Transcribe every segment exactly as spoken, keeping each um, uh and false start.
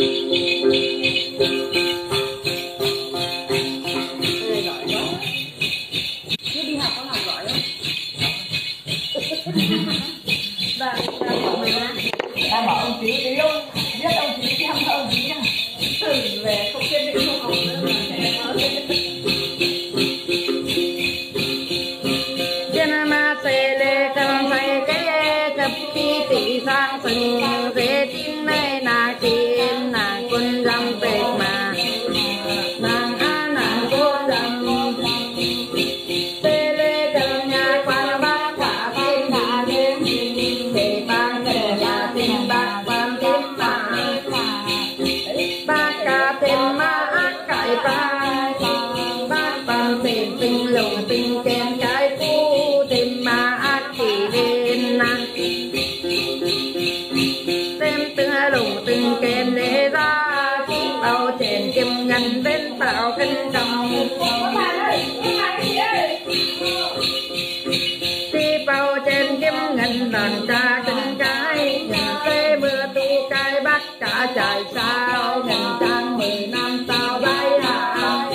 Đang bảo ông chí tí ông biết ông chí xem cho ông chí nha. Về không kiên định không học nữa mà trên ma xe lê cầm tay cái cặp khi tỷ sang sừng dễ tin này là kim là quân dòng bệt mà nàng á nàng quân dòng xe lê cầm nhà quan bác cả tên cả đêm để ban để nhà tên bác quan tên mà bác cả tên mà ác cải ba bác ban tên tình lùng tình kèm cái cũ tên mà ác chỉ lên na tên từng lùng từng kèm để ra chỉ bao chèn kim ngân bên tạo kinh đồng chỉ bao chèn kim ngân đàn cha kinh cái nhà tê mưa tu cái bắt cả trời sao ngàn trang mười năm sao bay à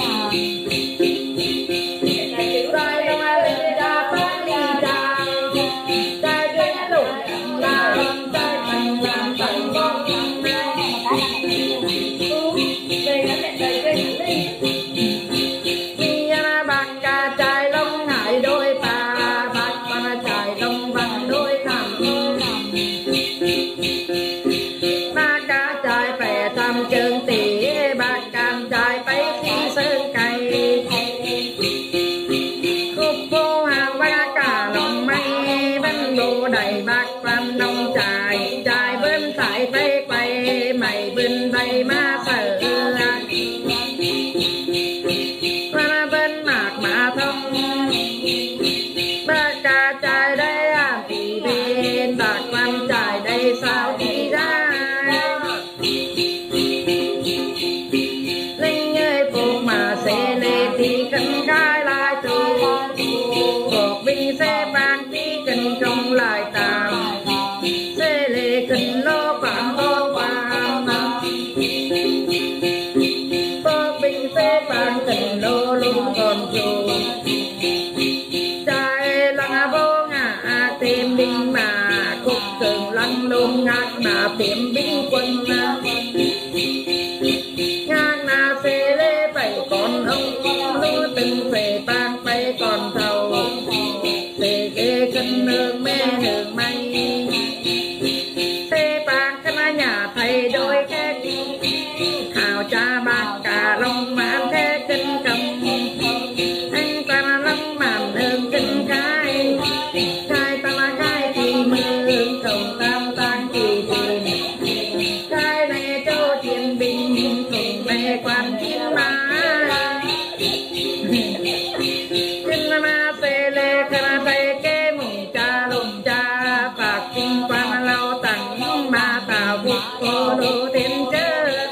đầy bạc quan nông trài trài bên tại tay quay mày bên tay má sợ qua bên mạc mà thông ba ca trài đây à thì bên bạc quan trài đây sao đi ra linh ơi phụ mà xe lê thì cần gai lại từ cuộc binh xe ban đi cần trong lại tạm xe lê cần lô phạm tốt phạm cuộc binh xe ban cần lô luôn còn dù trai lăng vô ngã tìm binh mà cục cường lăng luôn ngạc mà tìm binh quân ngạc mà xe lê bảy con ông lưu từng về bang bay còn thầu xe ghê cân nương mê nương may xe bang cân nhà thầy đôi két hào cha bạc cả lông màn thế cân cầm anh ta lông màn nương cân cái cái ta là cái thì mương cầu tam tăng kỳ tiền cái này cho tiền bình cùng mẹ quan chiến ma kinh ma xe lê cà tay kê mùng cha lùng cha bạc kinh quan lao tặng ma tà vụt cô đô tiền chơi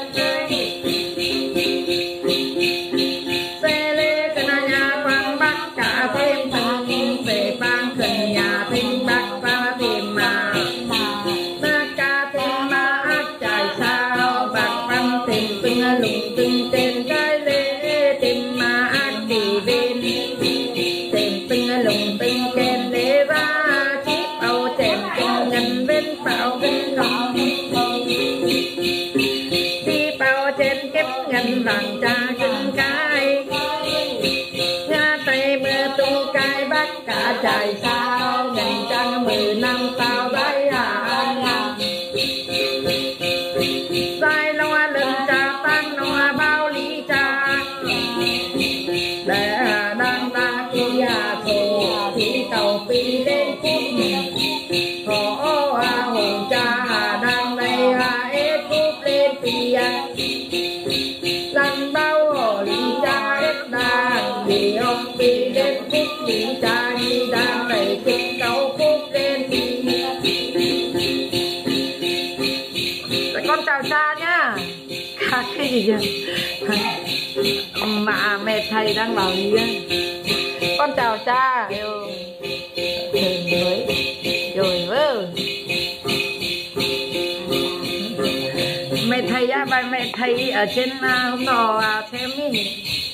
xe lê cà nhà quan bắt cả thêm thằng về ban cần nhà thêm bác ba tìm mà bác ca thêm ma ác chạy sao bạc văn tìm từng lùng từng trên cái lê tìm ma ác kỳ bên tìm từng lùng từng kèm để ra chiếc âu chèm kinh ngân bên bão kinh lòng đi bao trên kép ngân vàng cha kinh cái nhà tay mưa tu cái bắt cả trời sao ngàn trăng mười năm sao đấy à sai loa lần cha tan loa bao lý cha để đang ta kia thổ thì tàu phi lên cút thổ hồn cha đang đây ép cút lên phi lần bao hồ lý cha ép đang vì ông phi lên cút lý cha đi đang đầy kinh cầu cút lên phi. Con chào cha nhá. Cái gì vậy? Mà mẹ thầy đang bảo gì á? Con chào cha. Rồi rồi vơ. Mẹ thầy á, bà mẹ thấy ở trên uh, hôm nọ uh, xem ý.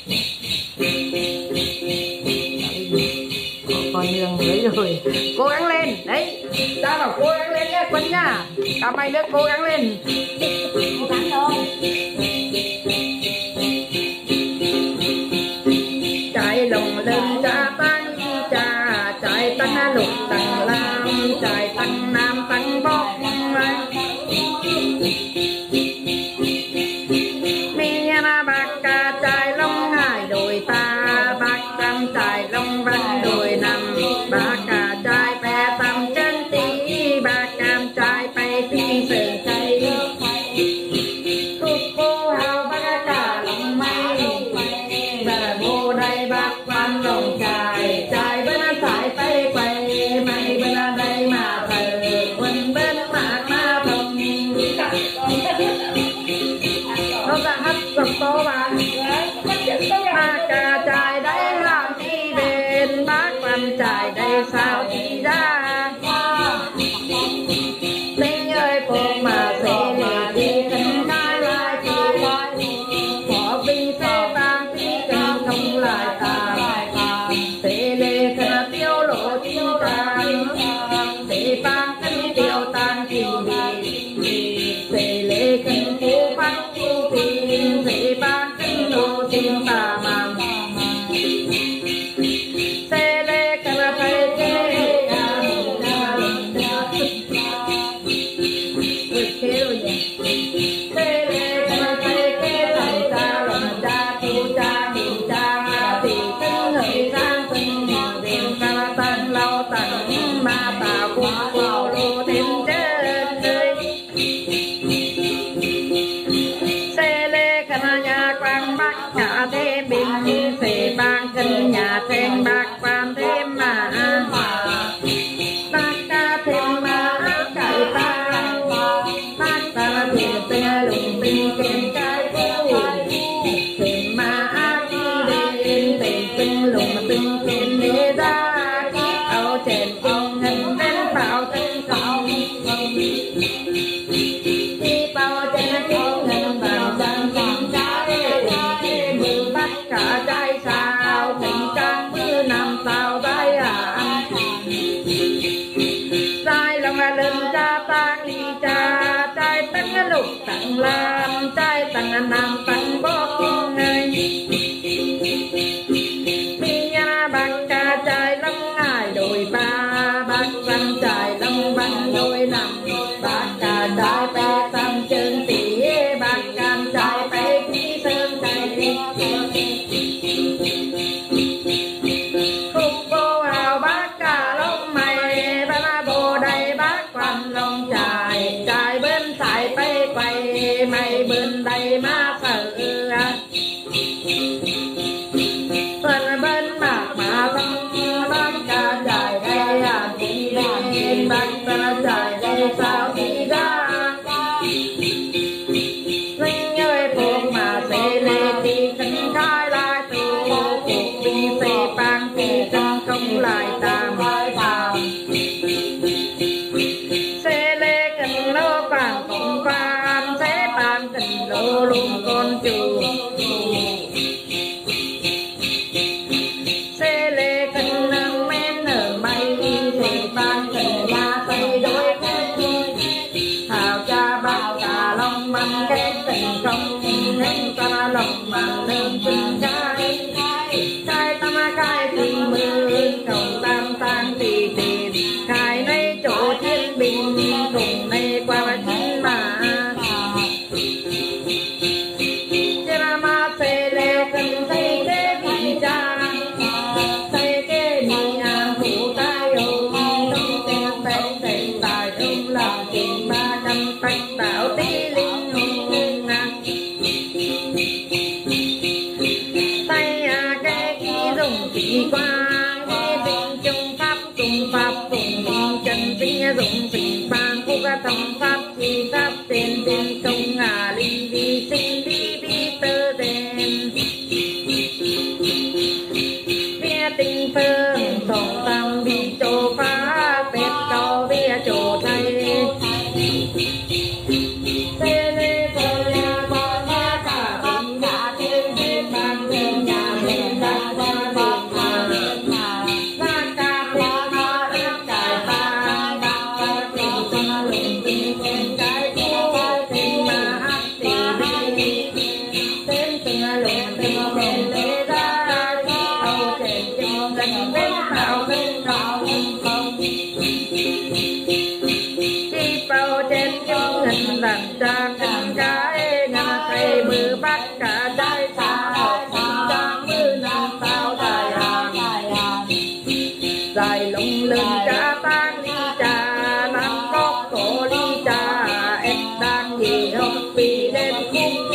Con đường đấy rồi, cố gắng lên đấy, ta bảo cố gắng lên nhé Quân nha, cả mày nữa cố gắng lên. Cố gắng thôi. Trái lồng lên cha tăng cha, trái tăng lục tăng lam, trái tăng nam tăng bóc. Mi na bạc ca trái lông hải đồi ta, bạc trăm trái lông văn đồi nằm, bạc ca trái pe tầm chân tí, bạc cam trái pe tí sườn cây. Cúc cô hào bạc ca lông mây, bà vô đây bạc quan lồng trái, trái bên trái pe quay, mày bên đây mà thờ, quân bên mạc ma thông. Nó ra hát sập to bà. Bác cả trai đây làm chi bên, bác quan trai đây sao chi ra. Linh ơi cô mà sẽ lệ đi thân khai lại chi, có bình sẽ vang tí cần không lại tàn. Sẽ lệ thân tiêu lộ chi tàn, sẽ vang thân tiêu tàn chi vì. Sẽ lệ thân cô phát cô tình, sẽ vang thân lộ tình ta mang. Sẽ lệ thân phải kê à mừng ra mừng ra. Vượt thế rồi nhỉ. Sẽ lệ thân phải kê thầy ta lòng cha tu cha nhìn cha, thì thân hơi sang thân đêm ta tăng lâu tăng ma ta cũng vào lô thêm chết đời. Xe lê khăn nhà quang bắc cả thêm bình, xe bang cân nhà thêm bạc quan thêm mà. Bác ca thêm mà cải ta, bác ta thêm tê lùng tình kèm cái vui. Thêm mà đi đến tình tình lùng tình kèm đế ra, kiếp áo chèn con ngân đến bảo tình không. Kiếp áo chèn con ngân vào chân con trái, mưa bắt cả trái sao, tình trang mưa nằm sao trái à. Trái lòng là lần cha tăng đi cha, trái tăng lục tăng lam, trái tăng nam tăng bó kinh ơi. Mi nha bạc ca trái lông ngài đồi ba, bạc văn trái lông văn đồi nằm, bạc ca trái pe tam chân tỉ, bạc cam trái pe tí sơn cây. Khúc vô hào bác ca lông mày, ba la bồ đầy bác quan lông trái, trái bên trái pe quay, mày bên đây má sợ. Phần bên mạc mà thông, bác ca trái đây à tí lên, bác ta trái đây sao tí ra. Linh ơi phụ mà sẽ lê tí khăn khai lại tu, cuộc bình sẽ bang tí khăn không lại tạm tạm. Sẽ lê cần lô quảng công quan, sẽ bang cần lô lùng con chủ. Sẽ lê cần nâng men ở bay, sẽ bang cần nhà tay đôi khuyên. Hào cha bao cả lòng bằng cái tình không, nên ta lòng bằng nên tình trai. Trai ta mà khai thì mưa, cầu tam tang tì tì, khai này chỗ thiên bình, cùng này qua và chín mà. Chê ra mà xê lê cần thấy kế vị cha, thấy kế vị nhà phụ tai ôm, trong tên tên tên tài ôm lòng tình ba trăm bạch tạo tí linh hồn nặng. Tay à cái khi dùng chỉ qua, khi tình chung pháp cùng pháp cùng tình chân tinh dùng tình bang phúc thông pháp chi pháp tên tên công à linh vi sinh vi vi tơ tên. Vía tình phương tổng tâm vi chỗ phá, bếp cầu vía chỗ thay. trên cái cũ tìm mà hát tìm tên từng lùng từng trên lễ ra đầu trên kinh gần bên vào bên vào chi bao trên kinh hình làm cha kinh cái ngà cây mưa bắt cả trái xa cha mưa năm sao dài hàng dài lùng lưng cha tan ly trà nam cốc cổ ly trà em đang gì không vì đêm khung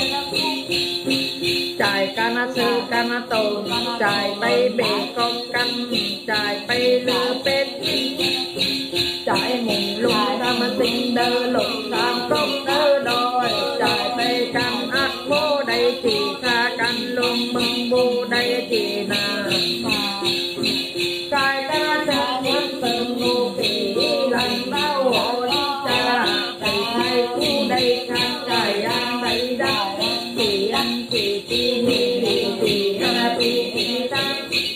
trải cana sư cana tồn trải bay bể con canh trải bay lửa bên trải mùng lùng tam sinh đơ lùng tam cốc đơ đôi trải bay canh ác bố đây chỉ xa canh lùng mừng bố đây chỉ nà trải cana sư quân từng ngô kỳ lần đau hộ đi cha thầy thầy khu đây khăn trải ăn đây đau thì anh chỉ tin đi đi đi ra đi đi ta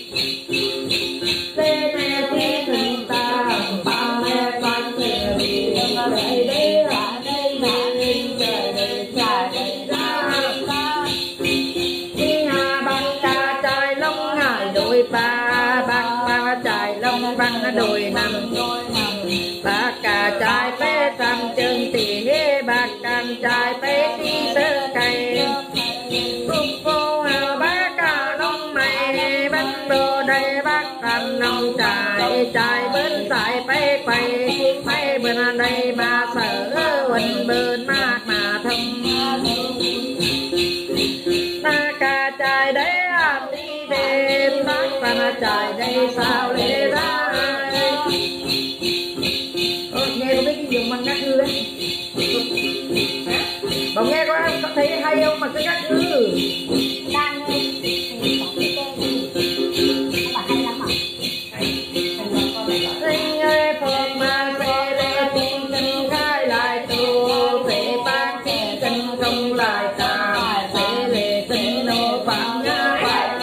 thế này thì chúng ta ba mẹ con sẽ đi đây đây là đây là đây trời đây trời đây ra đi hà bạc trà trai lông hải đôi ba bạc ba trai lông băng đôi nằm bạc cả trai bé trăm chân tỉ hê bạc cam trai bé đi sơ cây cô hào bác cả lông mày bánh đồ đây bác cầm nông trải trải bên tại bay quay bay bên đây mà sở quỳnh bên mát mà thâm ta cả trải đấy làm đi đêm bác và trải đây sao lê ra nghe có biết cái dùng bằng các ngư đấy bà nghe có thấy hay không mà cứ các ngư đang bà hay lắm ạ anh ơi phật mà xe lê tin kinh khai lại tu sẽ ban chỉ kinh không lại ta sẽ lê tin nô phạm nhá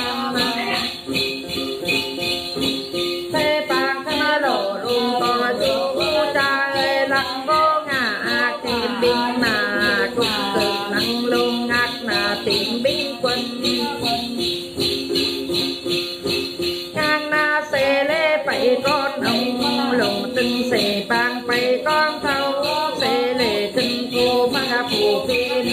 thế bạc thân lộ luôn có chú cha ơi lặng vô ngã tìm binh mà cũng tự năng luôn ngạc là tìm binh quân ngang na xe lê phải con ông lùng từng xe bang phải con thâu xe lê từng cô mà phù phiên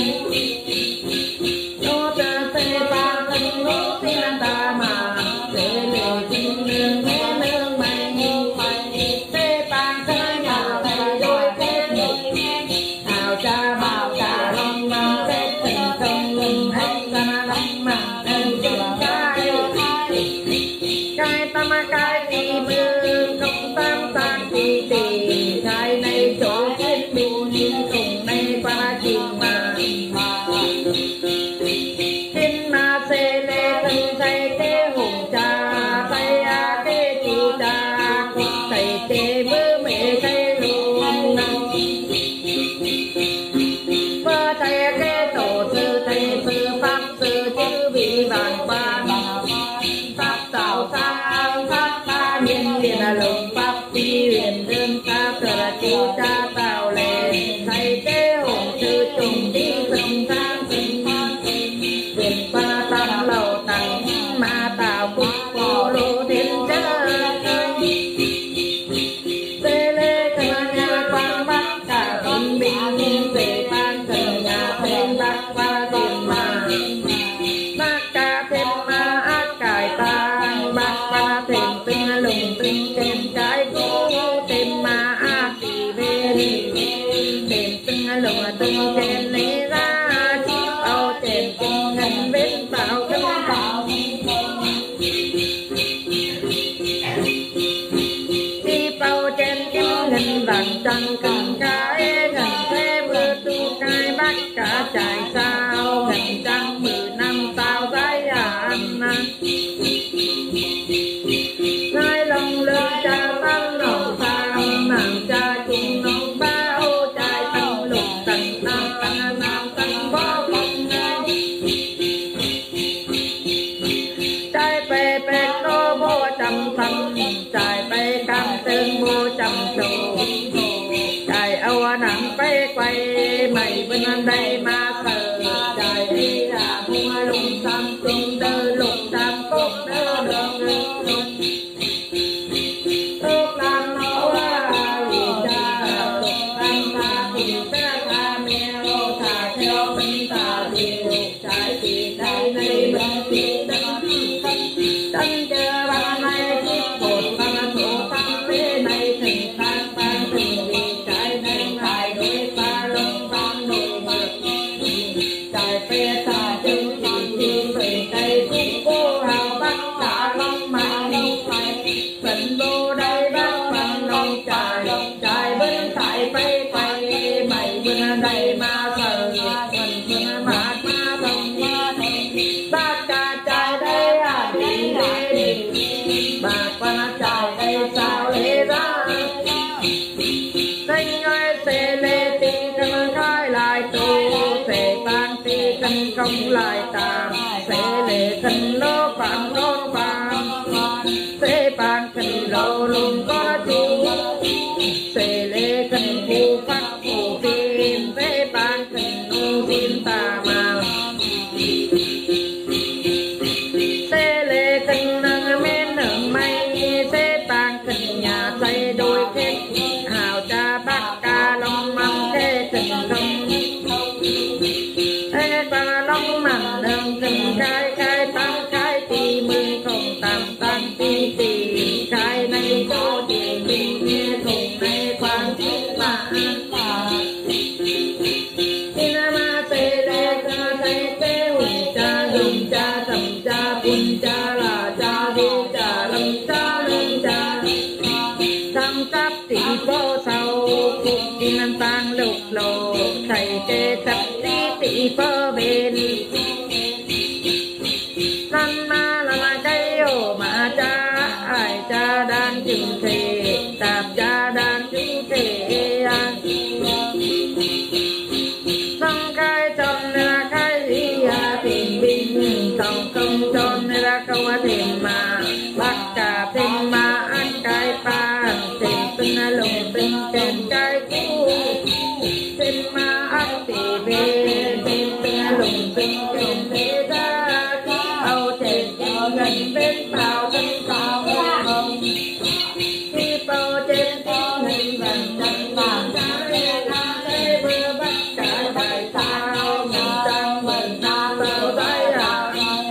nô tơ xe bang từng nô tiên ta mà xe lê từng nương nghe nương mày mày xe bang thế nào thầy đôi tên nào cha bảo cả lòng mà tết tình không ngừng hết ra lắm mà anh chân trai cái tâm cái đi mưa không tam tan đi tìm cái này chỗ chết bình nhiên cùng này qua chìm mà tin mà xe lê thân thầy tế hùng cha tay à tế chủ cha thầy tế mưa mẹ thầy luôn mơ thầy cái tổ sư thầy sư pháp sư chữ vị vàng quan pháp tạo sang pháp ta nhiên liền là lùng pháp chi huyền đơn ta thừa là chú cha tạo lệ thầy tế hùng sư trùng đi từng sang từng huyền qua tăng lầu tăng ma tạo cục cô lô thiên chân tê lê thân nhà quang bắc cả bình bình về ban cần nhà bên bắc qua tiền mà bác ca thêm ma ác cải tang bác qua thêm tinh lùng tinh trên cái cũ thêm ma ác đi về thêm tinh lùng tinh trên lấy ra chiếc áo trên cùng ngân bên bảo cân bảo đi bao trên kim ngân vàng trăng cần cái ngân thế mưa tu cái bác cả trải sao ngân trăng mười năm sao dài ăn hai lòng lưng cha tăng lòng tham nàng cha chung nông bao trai tăng lục tầng nam tăng nam tăng bó bông trai bè bè có bố trăm thầm trai bè cam tương bố trăm trù trai âu nặng bè bay mày bên đây mà sợ trời đi là mua lùng xăm tung đơ lục tam cốt đơ đơ tốt làm nó là vì cha tục tam tha thì ta tha mẹ ô thà theo bên ta thì trái thì đây này bên thì đất đất chờ ban này chiếc bột ban thủ tam lê này thành tan tan thành vì trái này ngài đôi ba lông ban nổi bật trái phê ta chân chỉ chỉ về cây cũng cô hào bắt cả lông mà lông phải phần đô đây bắt bằng nông trái trái bên trái phê phê bảy bên đây mà sợ phần phần mát ma thông ba cha trái đây à đi đi đi bà qua trái đây sao lê ra thanh ơi sẽ lê tì cần khai lại tu sẽ ban tì cần công lại tạm sẽ lê cần lô phạm lô phạm sẽ ban cần lô lùng có chú sẽ lê cần phù phát phù phim sẽ ban cần nô phim tà mà sẽ lê cần nâng men nâng mây sẽ ban cần nhà xây đôi kết hào cha bác ca long măng thế cần công thế ba long măng đơn cần cái cái tam cái tì mừng không tam tam tì tì cái này cho tiền bình nghe thùng này quan thiết mà tin ma tê lê ca tê tê hùng cha dùng cha thầm cha bùn cha là cha đi cha lâm cha lên cha tham cấp tỷ phô sau phục đi năm tăng lục lộ thầy tê tập tí tỷ phô bên năm ma là mà cây ổ mà cha ai cha đang chừng thề tạp cha đang chừng thề xong khai chọn là khai gì à tìm bình xong công chọn là câu thêm mà bác cả thêm mà ăn cái pan thêm tinh lùng tinh thêm cái cũ thêm mà ăn tỉ về thêm tinh lùng tinh thêm thế ra âu thêm gần bên bao thân cao hồng khi bao trên có hình vàng chân vàng trái ra đây vừa bắt cả bài sao mình trăng mình ta tao tay à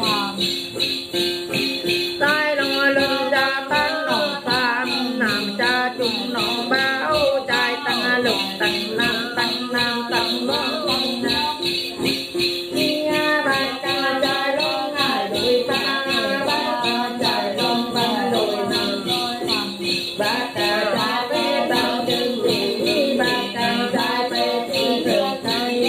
tay nó lưng ra tăng lòng tam làm cha chúng nó báo trai tăng lục tăng nam tăng nam tăng bốn tăng nam khi ba ca trai lông ngài đôi ta ba ca trai lông ba đôi nằm ba ca trai bé tăng chân chỉ ba ca trai bé chỉ đường thay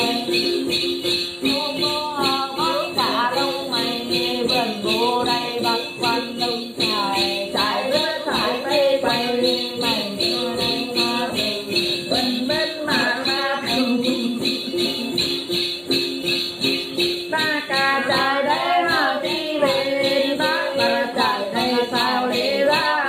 cả lông mày vườn vô đây bắc quan lông trái trái rất trái bay bay mày như đây mà vần bên mà ma thành ba ca trái đấy mà đi về ba ca trái đây sao lê ra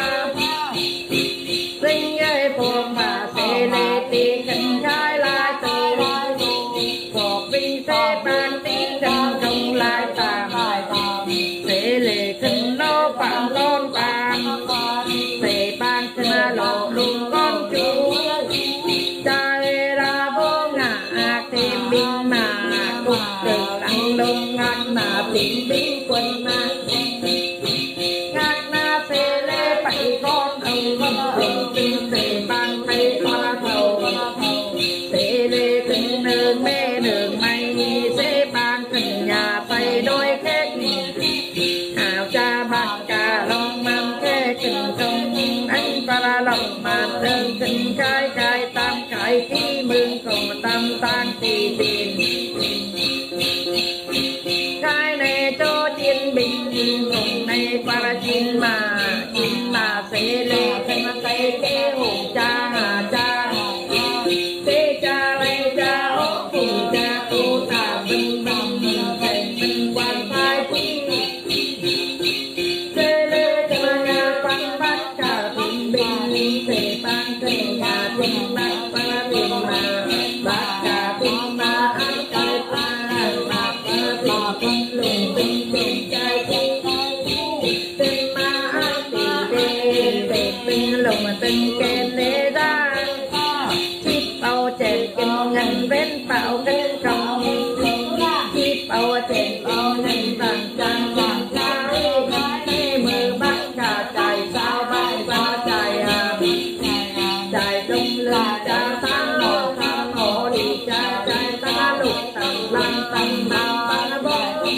sinh ơi buồn mà sẽ lê tì cần khai lại từ cuộc vinh sẽ ban tí cần công lại tạm sẽ lê cần nô phạm con phạm sẽ ban cần lộ lùng con chú trai ra vô ngã thêm binh mà cục đường lăng lông ngạc mà tìm binh quân mà ngạc na sẽ lê bảy con ông con tình tình sẽ ban thay qua thầu sẽ lê từng nương mê nương mây sẽ ban cần nhà tay đôi kết hào cha bạc cả lòng mang thế cần công anh para lòng mà đơn tình cái cái tam cái tí mừng không tam tan tì tiền cái này cho thiên bình cùng này para chín mà chín mà sẽ lê thân tay kế hùng cha hà cha thế cha lê cha ốc cùng cha tu ta bình bình thành bình quan thái quý thế lê cha nhà quan bắt cả bình bình sẽ ban cần nhà quân bắt para bình mà chẳng bên bảo cái công khi bảo trên bảo nên tàn trang làm trái mơ bắt cả chạy sao bay qua chạy à chạy đông lưng cha ta ngồi ta ngồi đi cha chạy ta lục tầng lăng tầng nam ba bông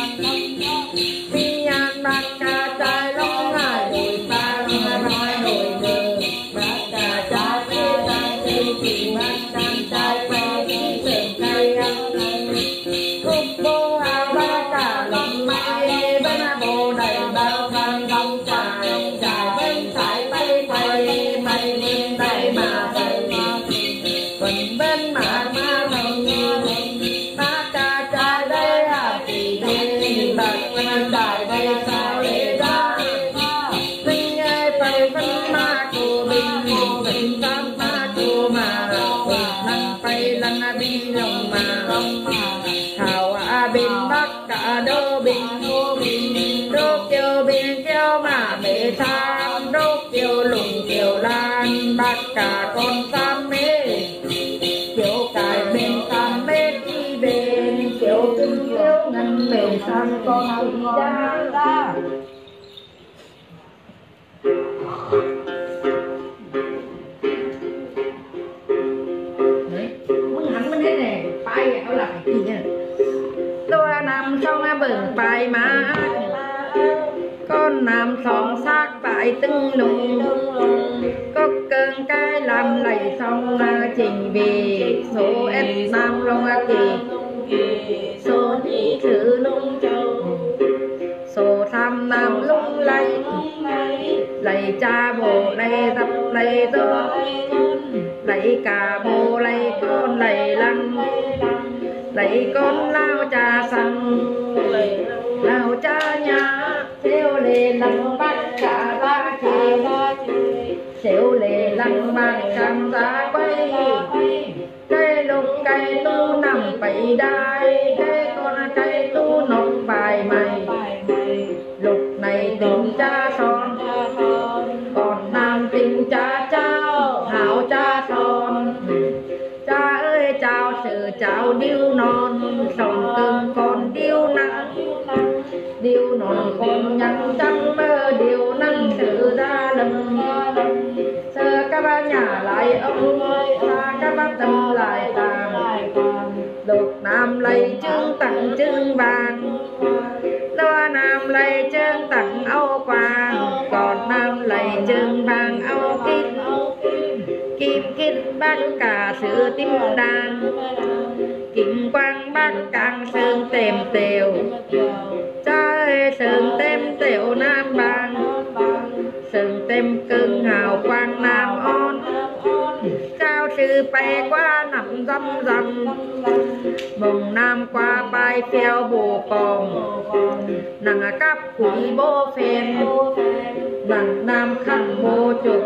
phi an bắt cả chạy lông ngài đôi ba nói đôi ngờ bắt cả chạy về chạy đi chỉ bắt càng chạy về đi sườn cây ăn khúc bô áo ba cả lòng mai bên bồ đầy bao vàng đông chạy chạy bên chạy bay bay bay lên bay mà bay phần bên mà ma lòng ta cha cha đây à thì đi bạc chạy đây sao để ra tinh ai bay phân ma cô bình bình tam ma cô mà lăn bay lăn đi lòng mà hào à bên bắc cả đô bình đô kiều bình kiều mà mẹ tham đô kiều lùng kiều lan bắc cả con tam mê kiều cài bên tam mê đi bên kiều kinh kiều ngân mẹ tham con đi ra muốn hẳn mới thế này bay áo lại gì nha tôi nằm trong bừng bài má con nằm sòng xác tại tưng lùng có cơn cái làm lầy xong là trình vì số ép nam long kỳ số nhị chữ lung châu số tham nam lung lay lầy cha bồ lầy tập lầy tơ lầy cả bồ lầy con lầy lăng lầy con lao cha sang lao cha nhà theo lệ lăng bắt cả ra chi theo lệ lăng bắt càng ra quay cây lục cây tu nằm bậy đai cây con cây tu nọc bài mày lục này tình cha son còn nam tình cha trao hảo cha son cha ơi chào sự chào điêu non sòng cưng còn điêu nắng điêu non còn nhắn trăng mơ điêu năng sự ra lầm sơ các ba nhà lại ông xa các bác tâm lại tàn lục nam lấy chương tặng chương vàng lo nam lấy chương tặng áo quàng còn nam lấy chương vàng áo kim kim kim bác cả sự tím đàn kim quang bác càng sơn tèm tèo cha ơi sơn tem tèo nam bang sơn tem cưng hào quang nam on cao sư bay qua nằm dâm dâm mùng nam qua bay theo bồ còng nàng cắp quỷ bô phèn nàng nam khăn bô trục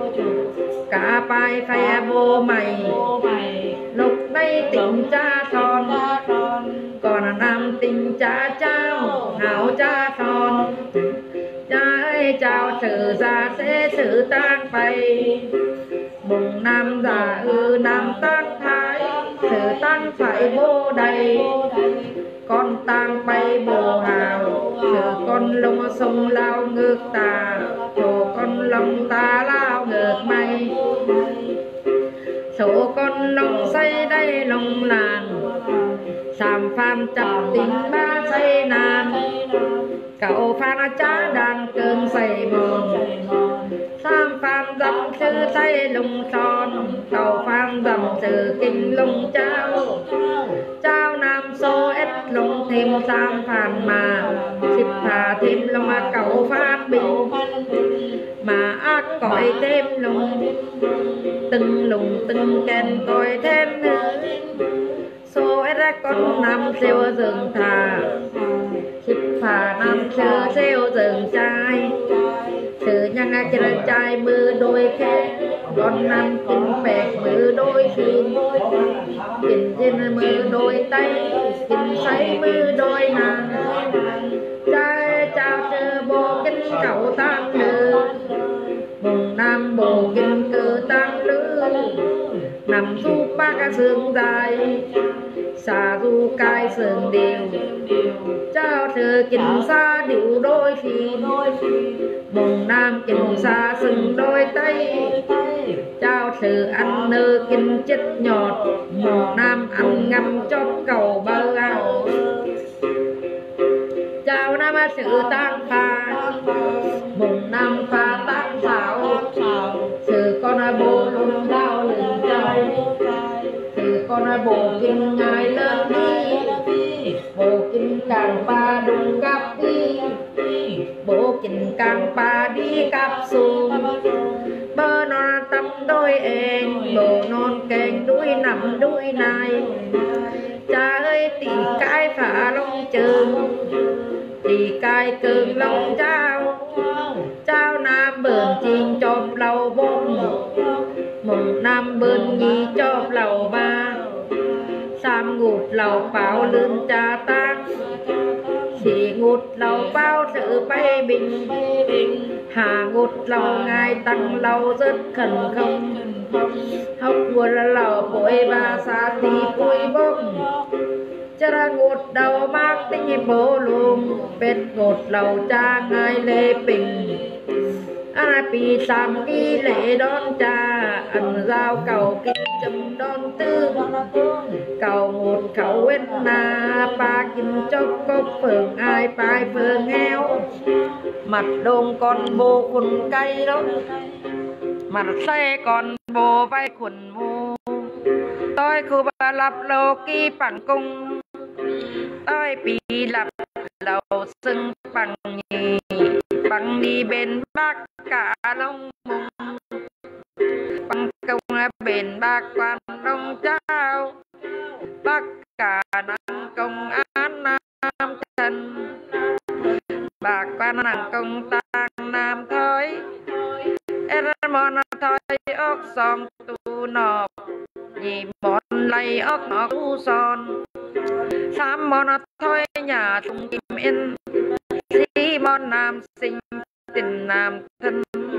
cả bay phe bô mày lúc đây tình cha son còn nam tình cha trao hảo cha son cha ơi chào sự ra sẽ sự tan bay mùng nam già ư nam tan thái sự tan phải vô đầy con tang bay bồ hào sự con lông sông lao ngược tà chỗ con lông ta lao ngược mây số con lông say đây lông làng sàm phàm chặt tình ba say nàn cậu phan chá đàn cơn say mòn sam phàm dầm sư say lùng son cậu phan dầm sư kinh lùng trao trao nam số ép lùng thêm sam phàm mà xịp thả thêm lùng mà cậu phan bình mà ác cõi thêm lùng từng lùng từng kèn cõi thêm số ép con nam siêu rừng thả xịp thả nam siêu siêu rừng trai sự nhang chân trai mưa đôi khe con nam kinh bẹt mưa đôi xương kinh trên mưa đôi tay kinh say mưa đôi nàng trai chào sư bồ kinh cậu tam lư mùng nam bồ kinh cư tam lư nằm su ba ca sương dài xà du cai sương đều trao thơ kinh xa điệu đôi khi mùng nam kinh xa sừng đôi tay trao thơ ăn nơ kinh chết nhọt mùng nam ăn ngâm chót cầu bơ ao chào nam sự tan pha mùng nam pha tan xảo sự con bồ lùng đau lưng trai sự con bồ kinh ngài lên đi bồ kinh càng pa đùng cặp đi bồ kinh càng pa đi cặp xuồng bơ non tâm đôi em bồ non kèn đuôi nằm đuôi này cha ơi tỉ cái phá lông trường tỉ cái cơn lông trao trao nam bờn chiên chộp lầu bông mùng nam bờn nhi chộp lầu ba sam ngụt lầu báo lưng cha tăng xì ngụt lầu bao sự bay bình hà ngụt lầu ngài tăng lầu rất khẩn không học vua là lầu bội ba xa tì bụi bốc chả ra ngụt đầu mắc tinh bố lùm bết ngụt lầu cha ngài lê bình anh bị sam kỳ lễ đón cha ăn giao cầu kinh chấm đón tư cầu một khẩu bên na ba kinh chốc cốc phường ai bài phường nghèo mặt đông con bồ khuẩn cay đó mặt xe con bồ vai khuẩn mù tôi khu ba lập lô kỳ bằng cung tôi bị lập lầu sưng bằng nhì bằng đi bên bác cả lông mùng bằng công bên bác quan đông trao bác cả năng công án nam thần bác quan năng công tăng nam thôi em mòn thôi ốc xong tu nộp nhị mòn lấy ốc nọ u son sám mòn thôi nhà tung kim yên sĩ mòn nam sinh tình nam thân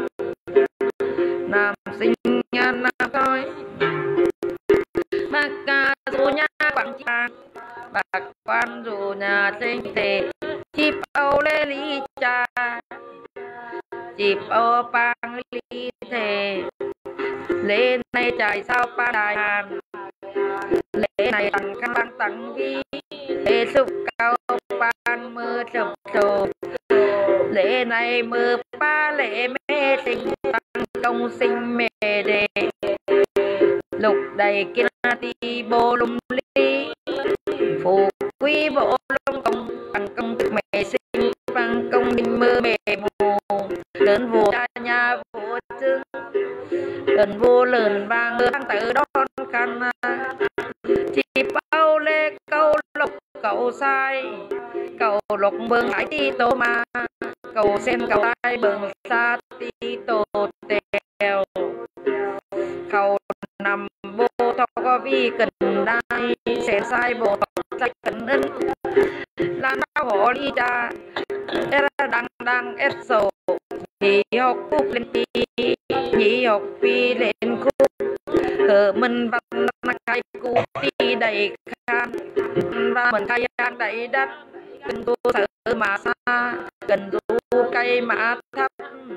nam sinh nhà nam thôi bác ca dù nhà quảng cha bác quan dù nhà sinh tề chip âu lê lý cha chip âu bang lý thề lễ này chạy sao ba đại hàn lễ này tặng khăn băng tặng ghi lễ sụp cao ban mưa sụp sổ lễ này mưa ba lễ mê sinh tăng công sinh mê đề lục đầy kia ti bô lung ly phù quý bộ lung công bằng công thực mê sinh bằng công đình mưa mê bù lớn vô cha nhà vô trưng lớn vô lớn vàng tăng tử đón khăn chỉ bao lê câu lục cậu sai cầu lục bường ái ti tô ma cầu sen cầu tai bường xa ti tô tèo cầu nằm vô thọ có vi cần đai sẽ sai bộ sai cần ân là nào họ đi cha era đang đang ép sổ nhị học cúp lên ti nhị học pi lên cúp cờ mình văn khai cúp ti đầy khan và mình khai đang đầy đất cần tu sợ mà xa cần tu cây mà thấp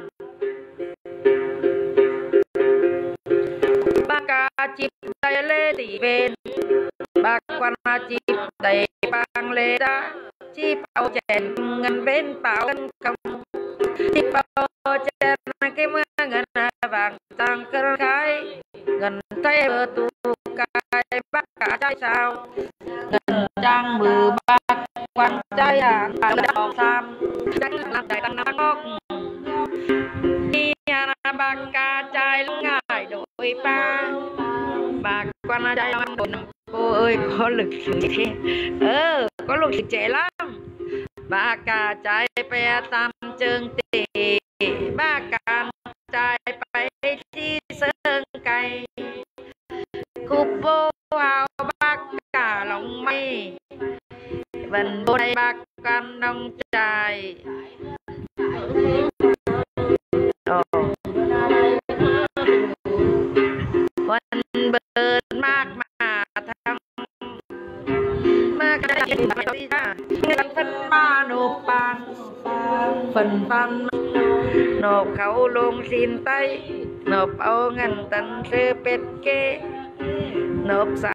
ba ca chip đầy lê tỷ bên ba quan chip đầy bang lê đá chip áo chèn ngân bên bảo ngân công chip áo chèn cái mưa ngân vàng tăng cơ khai ngân thay bờ tu cái bác cả trai sao ngân trang mười ba quan trai à đào sam đánh làm đại tăng nam ngóc đi nhà bác cả trai ngài đội ba bác quan trai năm bốn cô ơi có lực trẻ ờ có lực trẻ lắm ba cả trai pe tam chương tề ba cả trai pe chi sơn cây cúp vô hào bác cả lòng mây vần vô đây bác can đông trai vần bờn mát Ngân phân ma nộp bàn phần pan nộp khẩu luôn xin tay nộp ao ngân tận sư pet kê nộp